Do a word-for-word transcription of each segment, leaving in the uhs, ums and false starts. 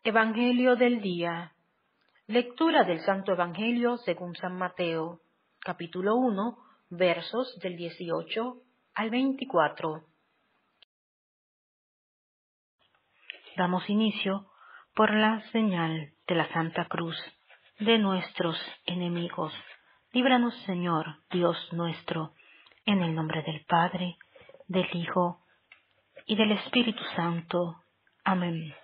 Evangelio del día. Lectura del Santo Evangelio según San Mateo, capítulo uno, versos del dieciocho al veinticuatro. Damos inicio por la señal de la Santa Cruz de nuestros enemigos. Líbranos, Señor, Dios nuestro, en el nombre del Padre, del Hijo y del Espíritu Santo. Amén.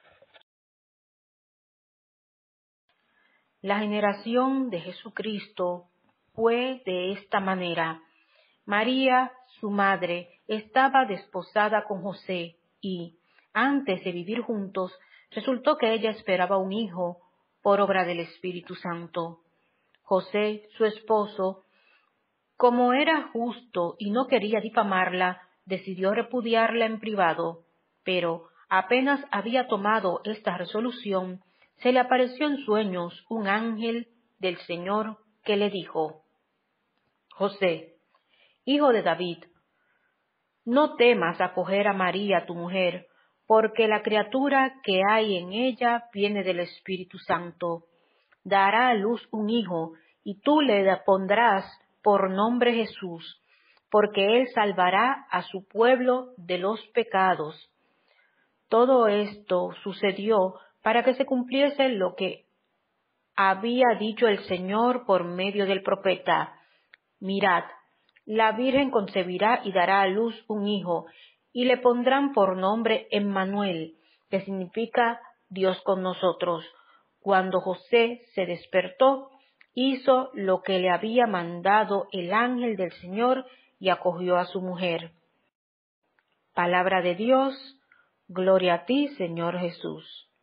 La generación de Jesucristo fue de esta manera. María, su madre, estaba desposada con José y, antes de vivir juntos, resultó que ella esperaba un hijo por obra del Espíritu Santo. José, su esposo, como era justo y no quería difamarla, decidió repudiarla en privado, pero apenas había tomado esta resolución, se le apareció en sueños un ángel del Señor que le dijo: José, hijo de David, no temas acoger a María tu mujer, porque la criatura que hay en ella viene del Espíritu Santo. Dará a luz un hijo, y tú le pondrás por nombre Jesús, porque él salvará a su pueblo de los pecados. Todo esto sucedió para que se cumpliese lo que había dicho el Señor por medio del profeta: Mirad, la Virgen concebirá y dará a luz un hijo, y le pondrán por nombre Emmanuel, que significa Dios con nosotros. Cuando José se despertó, hizo lo que le había mandado el ángel del Señor y acogió a su mujer. Palabra de Dios, gloria a ti, Señor Jesús.